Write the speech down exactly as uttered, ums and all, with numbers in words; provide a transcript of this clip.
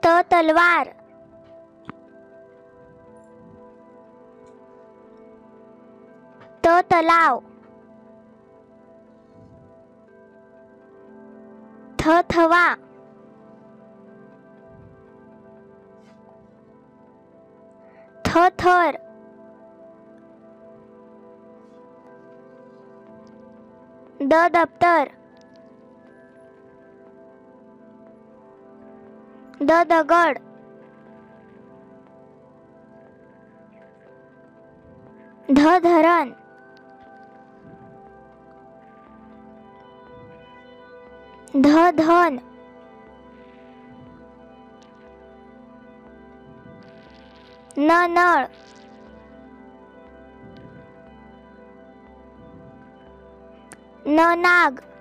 त तलवार, त तलाव, थ थवा, थ थर, द दप्तर, द दगड, ध धरण, ध धन, न नळ, न नाग,